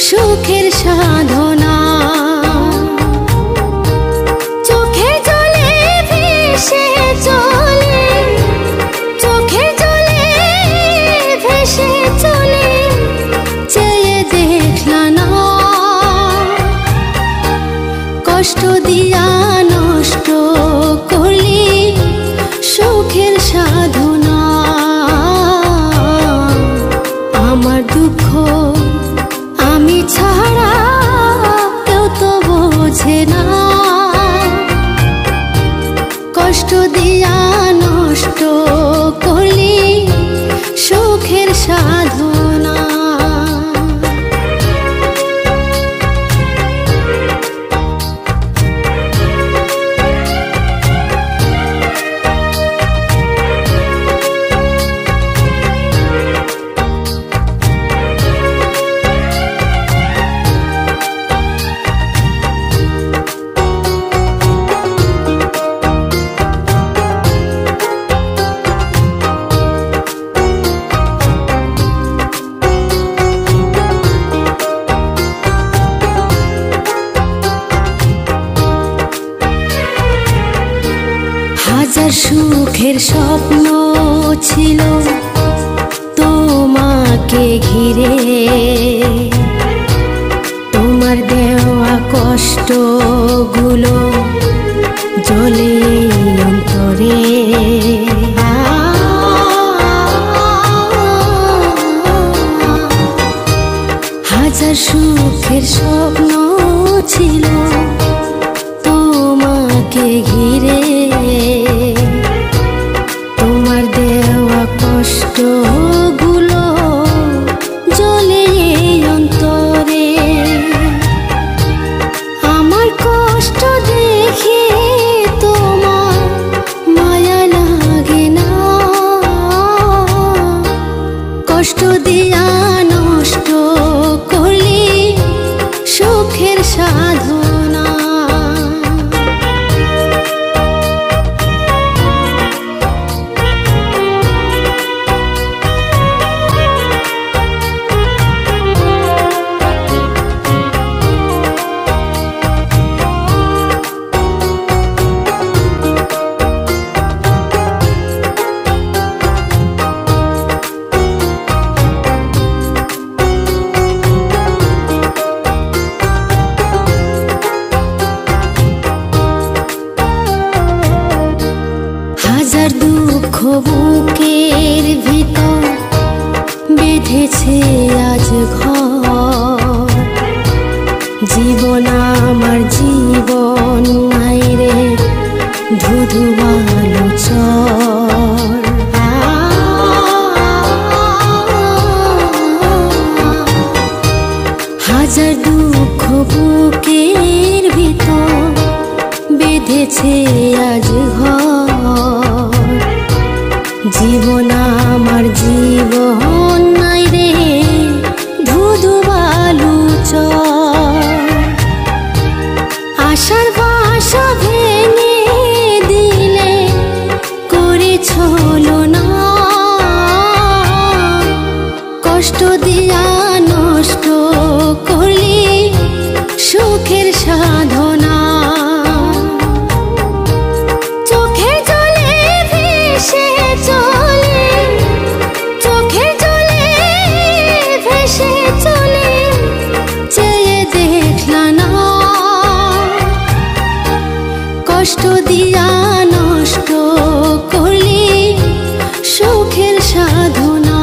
সুখের সাধনা। চোখের জলে ভেসে চলে, চোখের জলে ভেসে চলে, চেয়ে দেখলা না কষ্ট দিয়া নষ্ট করলি সুখের সাধনা। আমার দুঃখ আমি ছাড়া কেউ তো বোঝে না, কষ্ট দিয়া নষ্ট করলি সুখের সাধনা। হাজার সুখের স্বপ্ন ছিল তোমাকে ঘিরে, তোমার দেওয়া কষ্টগুলো জ্বলে অন্তরে। হাজার সুখের স্বপ্ন ছিল তোমাকে ঘিরে, তোমার দেওয়া কষ্টগুলো জ্বলে অন্তরে। আমার কষ্ট দেখে তোমার মায়া লাগে না, কষ্ট দিয়া নষ্ট করলি সুখের সাধনা। হাজার দুঃখ বুকের ভিতর বেঁধেছে আজ ঘর, জীবন আমার জীবন নাই রে ধুধু বালু চর। হাজার দুঃখ বুকের ভিতর বেঁধেছে আজ ঘর, জীবন আমার জীবন নাই রে ধুধু বালু চর। আশার বাসা ভেঙে দিলে করেছ না, কষ্ট দিয়া নষ্ট করলি সুখের সাধনা। চোখের জলে ভেসে চলে, চোখের জলে ভেসে চলে, চেয়ে দেখলা না কষ্ট দিয়া নষ্ট করলি সুখের সাধনা।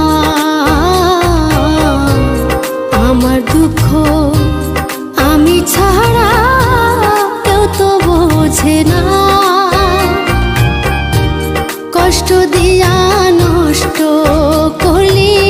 আমার দুঃখ আমি ছাড়া কেউ তো বোঝে না, কষ্ট দিয়া নষ্ট করলি